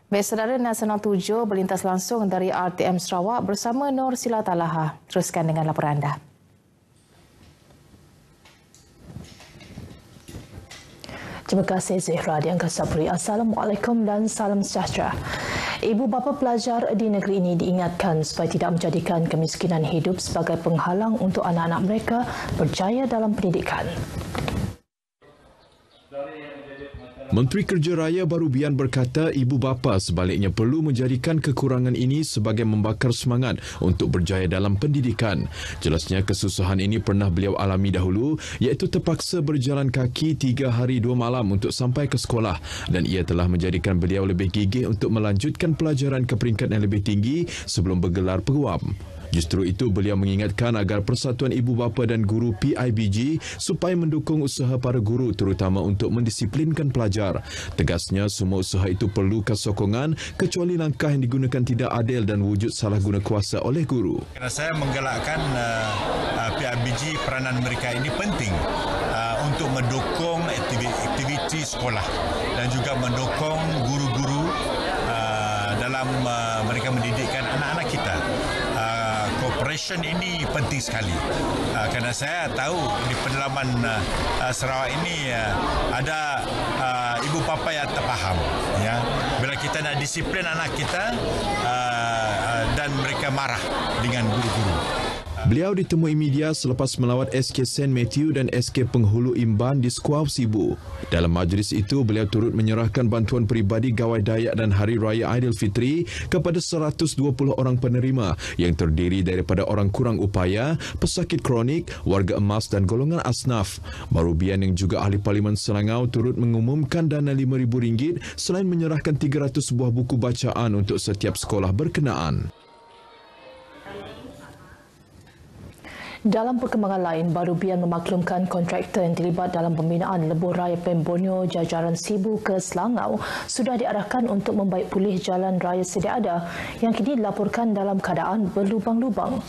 Baik, Saudara, Nasional 7 berlintas langsung dari RTM Sarawak bersama Nur Sila Talaha. Teruskan dengan laporan anda. Terima kasih Zihra di Angkasa Puri. Assalamualaikum dan salam sejahtera. Ibu bapa pelajar di negeri ini diingatkan supaya tidak menjadikan kemiskinan hidup sebagai penghalang untuk anak-anak mereka berjaya dalam pendidikan. Menteri Kerja Raya Barubian berkata ibu bapa sebaliknya perlu menjadikan kekurangan ini sebagai membakar semangat untuk berjaya dalam pendidikan. Jelasnya kesusahan ini pernah beliau alami dahulu, iaitu terpaksa berjalan kaki 3 hari 2 malam untuk sampai ke sekolah, dan ia telah menjadikan beliau lebih gigih untuk melanjutkan pelajaran ke peringkat yang lebih tinggi sebelum bergelar peguam. Justru itu beliau mengingatkan agar Persatuan Ibu Bapa dan Guru PIBG supaya mendukung usaha para guru terutama untuk mendisiplinkan pelajar. Tegasnya semua usaha itu perlukan sokongan kecuali langkah yang digunakan tidak adil dan wujud salah guna kuasa oleh guru. Saya menggalakkan PIBG, peranan mereka ini penting untuk mendukung aktiviti sekolah dan juga mendukung guru-guru dalam mereka mendidikkan anak-anak kita. Cooperation ini penting sekali kerana saya tahu di pedalaman Sarawak ini ada ibu bapa yang terfaham, ya, bila kita nak disiplin anak kita dan mereka marah dengan guru-guru. Beliau ditemui media selepas melawat SK St. Matthew dan SK Penghulu Imban di Skuau Sibu. Dalam majlis itu, beliau turut menyerahkan bantuan peribadi Gawai Dayak dan Hari Raya Aidilfitri kepada 120 orang penerima yang terdiri daripada orang kurang upaya, pesakit kronik, warga emas dan golongan asnaf. Barubian yang juga ahli Parlimen Selangau turut mengumumkan dana RM5,000 selain menyerahkan 300 buah buku bacaan untuk setiap sekolah berkenaan. Dalam perkembangan lain, Barubian memaklumkan kontraktor yang terlibat dalam pembinaan lebuh raya Pemborneo Jajaran Sibu ke Selangau sudah diarahkan untuk membaik pulih jalan raya sedia ada yang kini dilaporkan dalam keadaan berlubang-lubang.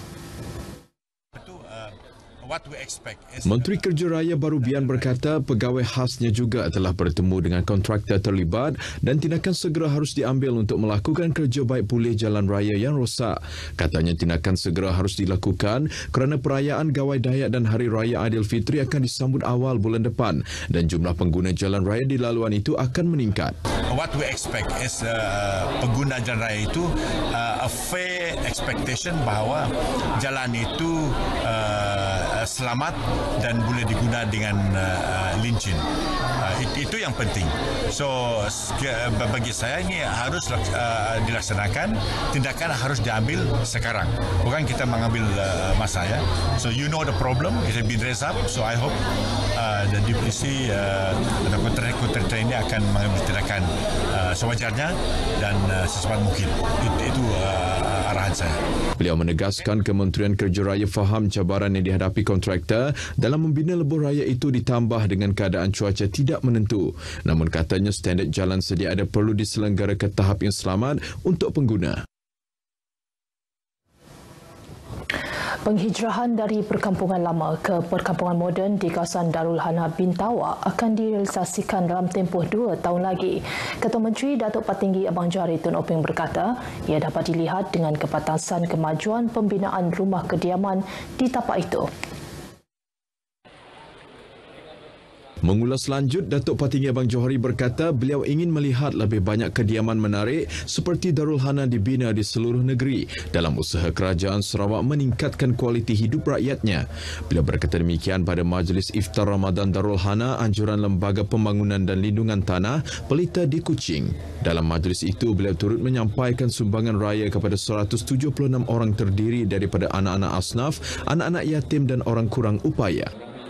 Menteri Kerja Raya Barubian berkata pegawai khasnya juga telah bertemu dengan kontraktor terlibat dan tindakan segera harus diambil untuk melakukan kerja baik pulih jalan raya yang rosak. Katanya tindakan segera harus dilakukan kerana perayaan Gawai Dayak dan Hari Raya Aidilfitri akan disambut awal bulan depan dan jumlah pengguna jalan raya di laluan itu akan meningkat. What we expect is pengguna jalan raya itu a fair expectation bahawa jalan itu selamat dan boleh digunakan dengan lincin. Itu yang penting. So bagi saya ini harus dilaksanakan, tindakan harus diambil sekarang. Bukan kita mengambil masa, ya. So you know the problem, it has been raised up. So I hope the DPC atau kontraktor ini akan mengambil tindakan sewajarnya dan secepat mungkin. Itu arahan saya. Beliau menegaskan Kementerian Kerja Raya faham cabaran yang dihadapi kontraktor dalam membina lebuh raya itu ditambah dengan keadaan cuaca tidak menentu. Namun katanya standard jalan sedia ada perlu diselenggara ke tahap yang selamat untuk pengguna. Penghijrahan dari perkampungan lama ke perkampungan moden di kawasan Darul Hana Bintawak akan direalisasikan dalam tempoh 2 tahun lagi. Ketua Menteri Datuk Patinggi Abang Johari Tun Openg berkata, ia dapat dilihat dengan kepatasan kemajuan pembinaan rumah kediaman di tapak itu. Mengulas lanjut, Datuk Patinggi Abang Johari berkata beliau ingin melihat lebih banyak kediaman menarik seperti Darul Hana dibina di seluruh negeri dalam usaha kerajaan Sarawak meningkatkan kualiti hidup rakyatnya. Beliau berkata demikian pada Majlis Iftar Ramadan Darul Hana anjuran Lembaga Pembangunan dan Lindungan Tanah Pelita di Kuching. Dalam majlis itu, beliau turut menyampaikan sumbangan raya kepada 176 orang terdiri daripada anak-anak asnaf, anak-anak yatim dan orang kurang upaya.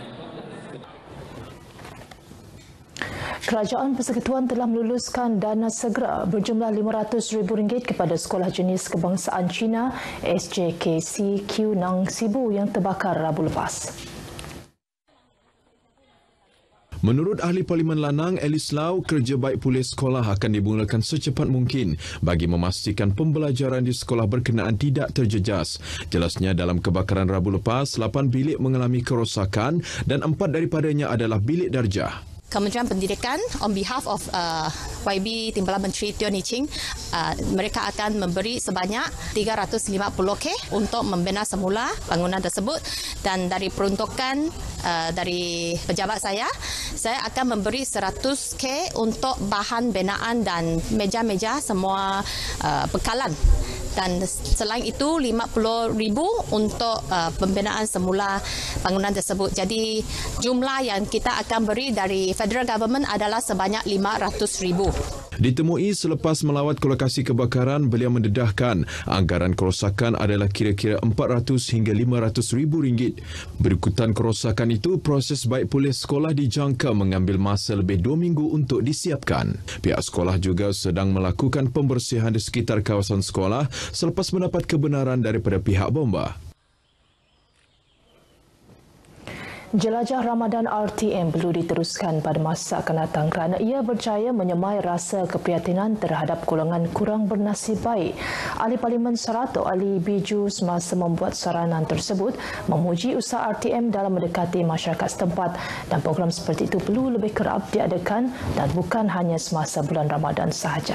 Kerajaan Persekutuan telah meluluskan dana segera berjumlah RM500,000 kepada Sekolah Jenis Kebangsaan Cina SJKC Nang Sibu yang terbakar Rabu lepas. Menurut ahli Parlimen Lanang Alice Lau, kerja baik pulih sekolah akan dimulakan secepat mungkin bagi memastikan pembelajaran di sekolah berkenaan tidak terjejas. Jelasnya dalam kebakaran Rabu lepas, 8 bilik mengalami kerosakan dan 4 daripadanya adalah bilik darjah. Kementerian Pendidikan on behalf of YB Timbalan Menteri Teo Nii Ching, mereka akan memberi sebanyak 350K untuk membina semula bangunan tersebut, dan dari peruntukan dari pejabat saya akan memberi 100K untuk bahan binaan dan meja-meja semua bekalan. Dan selain itu 50,000 untuk pembinaan semula bangunan tersebut. Jadi jumlah yang kita akan beri dari federal government adalah sebanyak 500,000. Ditemui selepas melawat ke lokasi kebakaran, beliau mendedahkan anggaran kerosakan adalah kira-kira 400 hingga 500 ribu ringgit. Berikutan kerosakan itu, proses baik pulih sekolah dijangka mengambil masa lebih 2 minggu untuk disiapkan. Pihak sekolah juga sedang melakukan pembersihan di sekitar kawasan sekolah selepas mendapat kebenaran daripada pihak bomba. Jelajah Ramadan RTM perlu diteruskan pada masa akan datang kerana ia berjaya menyemai rasa keprihatinan terhadap golongan kurang bernasib baik. Ahli Parlimen Saratok Ali Biju semasa membuat saranan tersebut memuji usaha RTM dalam mendekati masyarakat setempat, dan program seperti itu perlu lebih kerap diadakan dan bukan hanya semasa bulan Ramadan sahaja.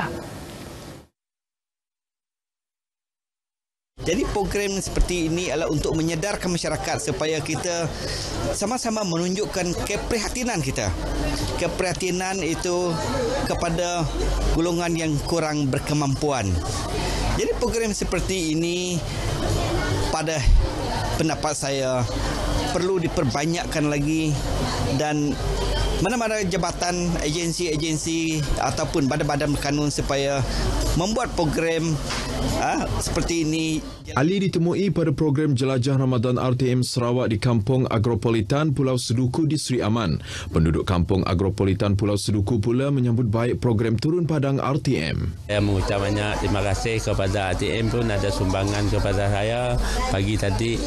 Jadi program seperti ini adalah untuk menyedarkan masyarakat supaya kita sama-sama menunjukkan keprihatinan kita. Keprihatinan itu kepada golongan yang kurang berkemampuan. Jadi program seperti ini pada pendapat saya perlu diperbanyakkan lagi, dan mana-mana jabatan, agensi-agensi ataupun badan-badan kanun supaya membuat program seperti ini. Ali ditemui pada program Jelajah Ramadan RTM Sarawak di Kampung Agropolitan Pulau Seduku di Seri Aman. Penduduk Kampung Agropolitan Pulau Seduku pula menyambut baik program Turun Padang RTM. Saya mengucap banyak terima kasih kepada RTM pun ada sumbangan kepada saya pagi tadi,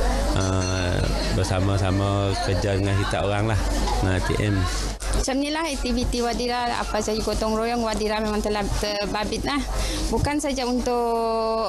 bersama-sama kerja dengan kita orang lah dengan RTM. Macam inilah aktiviti Wadira, apa saja gotong royong Wadira memang telah terbabit lah. Bukan saja untuk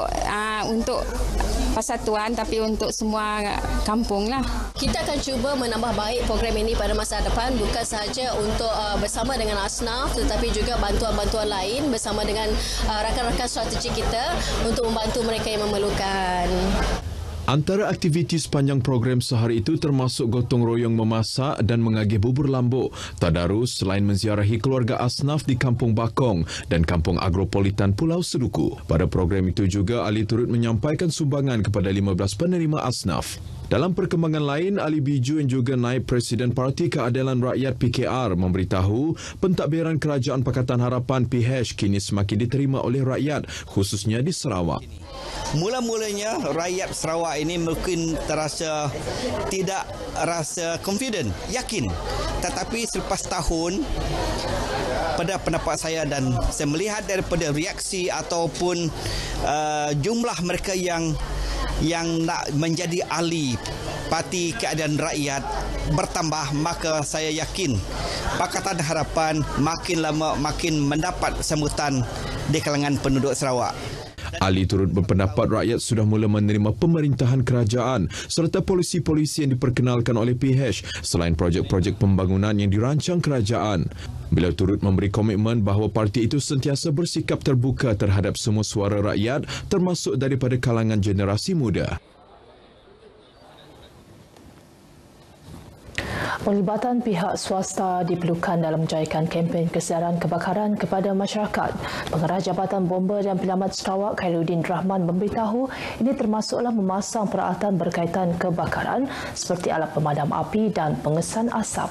persatuan tapi untuk semua kampung lah. Kita akan cuba menambah baik program ini pada masa depan, bukan sahaja untuk bersama dengan asnaf tetapi juga bantuan-bantuan lain bersama dengan rakan-rakan strategi kita untuk membantu mereka yang memerlukan. Antara aktiviti sepanjang program sehari itu termasuk gotong royong memasak dan mengagih bubur lambuk, tadarus selain menziarahi keluarga asnaf di Kampung Bakong dan Kampung Agropolitan Pulau Seduku. Pada program itu juga Ali turut menyampaikan sumbangan kepada 15 penerima asnaf. Dalam perkembangan lain, Ali Biju yang juga Naib Presiden Parti Keadilan Rakyat PKR memberitahu pentadbiran Kerajaan Pakatan Harapan PH kini semakin diterima oleh rakyat, khususnya di Sarawak. Mula-mulanya rakyat Sarawak ini mungkin terasa tidak rasa confident, yakin. Tetapi selepas tahun, pada pendapat saya dan saya melihat daripada reaksi ataupun jumlah mereka yang nak menjadi ahli Parti Keadilan Rakyat bertambah, maka saya yakin Pakatan Harapan makin lama makin mendapat sambutan di kalangan penduduk Sarawak. Ali turut berpendapat rakyat sudah mula menerima pemerintahan kerajaan serta polisi-polisi yang diperkenalkan oleh PH selain projek-projek pembangunan yang dirancang kerajaan. Beliau turut memberi komitmen bahawa parti itu sentiasa bersikap terbuka terhadap semua suara rakyat termasuk daripada kalangan generasi muda. Pelibatan pihak swasta diperlukan dalam menjayakan kempen kesedaran kebakaran kepada masyarakat. Pengarah Jabatan Bomba dan Penyelamat Sarawak Khairuddin Rahman memberitahu ini termasuklah memasang peralatan berkaitan kebakaran seperti alat pemadam api dan pengesan asap.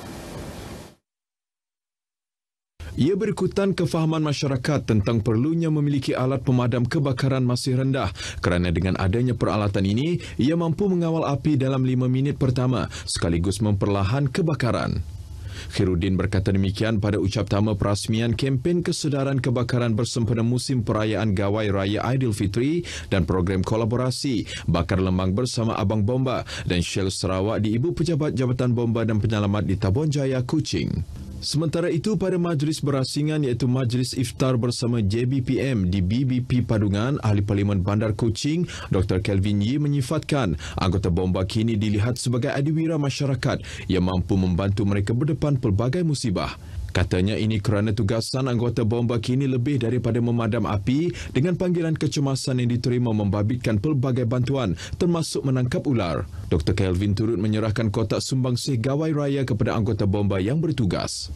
Ia berikutan kefahaman masyarakat tentang perlunya memiliki alat pemadam kebakaran masih rendah kerana dengan adanya peralatan ini, ia mampu mengawal api dalam 5 minit pertama sekaligus memperlahan kebakaran. Khairuddin berkata demikian pada ucap tama perasmian kempen kesedaran kebakaran bersempena musim perayaan Gawai Raya Aidilfitri dan program kolaborasi Bakar Lembang bersama Abang Bomba dan Shell Sarawak di Ibu Pejabat Jabatan Bomba dan Penyelamat di Tabon Jaya, Kuching. Sementara itu, pada majlis berasingan iaitu Majlis Iftar bersama JBPM di BBP Padungan, Ahli Parlimen Bandar Kuching, Dr. Kelvin Yee menyifatkan anggota bomba kini dilihat sebagai adiwira masyarakat yang mampu membantu mereka berdepan pelbagai musibah. Katanya ini kerana tugasan anggota bomba kini lebih daripada memadam api dengan panggilan kecemasan yang diterima membabitkan pelbagai bantuan termasuk menangkap ular. Dr. Kelvin turut menyerahkan kotak sumbangsih gawai raya kepada anggota bomba yang bertugas.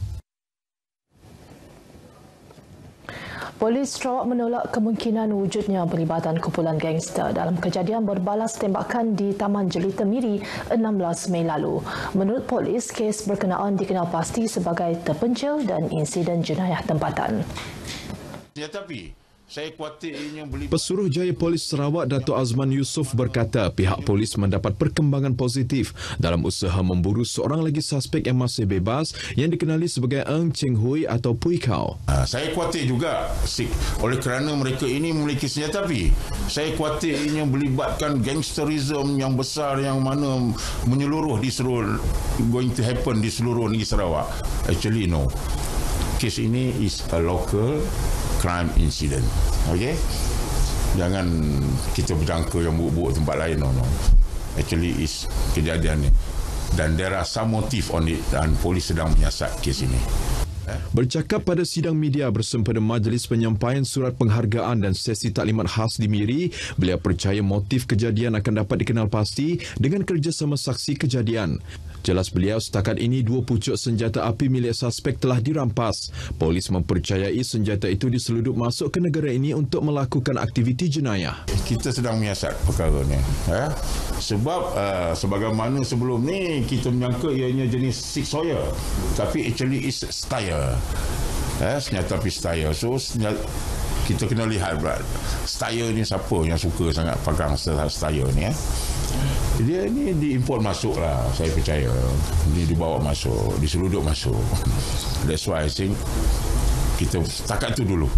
Polis Sarawak menolak kemungkinan wujudnya pelibatan kumpulan gangster dalam kejadian berbalas tembakan di Taman Jelita Miri 16 Mei lalu. Menurut polis, kes berkenaan dikenal pasti sebagai terpencil dan insiden jenayah tempatan. Tetapi saya khawatir ianya boleh... Pesuruhjaya Polis Sarawak Dato' Azman Yusof berkata pihak polis mendapat perkembangan positif dalam usaha memburu seorang lagi suspek yang masih bebas yang dikenali sebagai Eng Cheng Hui atau Pui Kau. Saya khawatir juga oleh kerana mereka ini memiliki senjata api. Saya khawatir ianya melibatkan gangsterism yang besar yang mana menyeluruh di seluruh going to happen di seluruh negeri Sarawak. Actually no. Kes ini is a local crime incident. Okey? Jangan kita berjangka yang buruk-buruk tempat lain. No. Actually is kejadian ni. Dan there are some motive on it dan polis sedang menyiasat kes ini. Bercakap pada sidang media bersempena majlis penyampaian surat penghargaan dan sesi taklimat khas di Miri, beliau percaya motif kejadian akan dapat dikenal pasti dengan kerjasama saksi kejadian. Jelas beliau, setakat ini 2 pucuk senjata api milik suspek telah dirampas. Polis mempercayai senjata itu diseludup masuk ke negara ini untuk melakukan aktiviti jenayah. Kita sedang menyiasat perkara ni. Sebab sebagaimana sebelum ni kita menyangka ianya jenis Six Sawyer, tapi actually is Steyr. Senjata api Steyr. So kita kena lihat pula Steyr ni siapa yang suka sangat pegang Steyr ni. Dia ni diimport masuk lah, saya percaya. Dia dibawa masuk, diseludup masuk. That's why I think kita setakat tu dulu.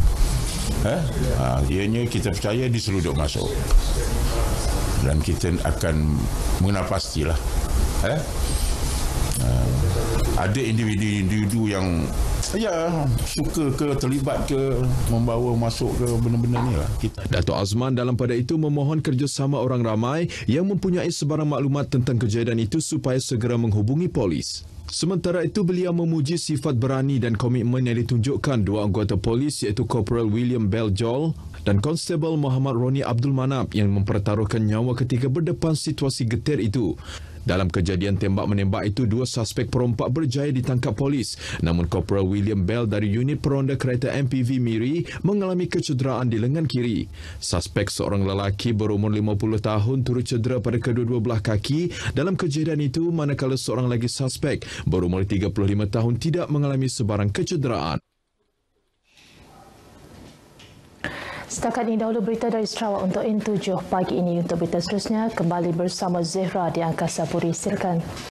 Ianya kita percaya diseludup masuk. Dan kita akan mengenal pastilah. Ada individu yang suka ke terlibat ke membawa masuk ke benda-benda ni lah. Dato' Azman dalam pada itu memohon kerjasama orang ramai yang mempunyai sebarang maklumat tentang kejadian itu supaya segera menghubungi polis. Sementara itu, beliau memuji sifat berani dan komitmen yang ditunjukkan 2 anggota polis iaitu Corporal William Beljol dan Constable Muhammad Roni Abdul Manap yang mempertaruhkan nyawa ketika berdepan situasi getir itu. Dalam kejadian tembak-menembak itu, 2 suspek perompak berjaya ditangkap polis. Namun Corporal William Bell dari unit peronda kereta MPV Miri mengalami kecederaan di lengan kiri. Suspek seorang lelaki berumur 50 tahun turut cedera pada kedua-dua belah kaki dalam kejadian itu, manakala seorang lagi suspek berumur 35 tahun tidak mengalami sebarang kecederaan. Setakat ini dahulu berita dari Sarawak untuk N7 pagi ini. Untuk berita seterusnya, kembali bersama Zehra di Angkasa Puri. Silakan.